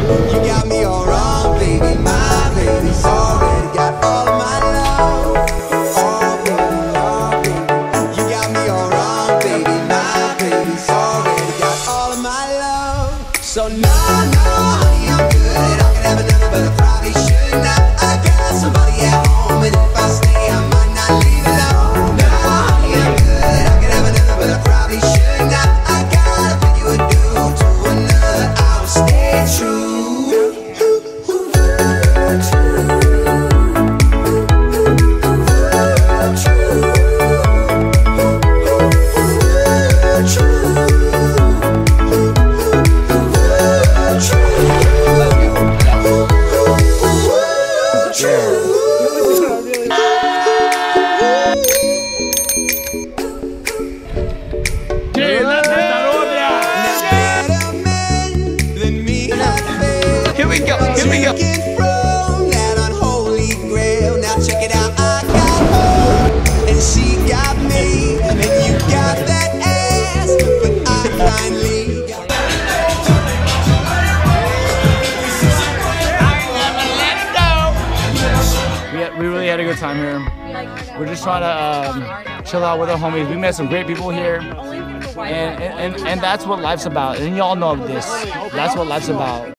You got me all wrong, baby. My baby's already got all of my love. Oh, baby. You got me all wrong, baby. My baby's already got all of my love. So no, honey, I'm good. I can have another, but I probably should not. I got somebody at home, and if I stay, I might not leave alone. No, honey, I'm good. I can have another, but I probably should not. I gotta pay you a due to another. I will stay true. Here we go. From that unholy grail. Now check it out. I got her, and she got me, and you got that ass, but I finally got. We really had a good time here. We're just trying to chill out with our homies. We met some great people here, and that's what life's about. And y'all know this. That's what life's about.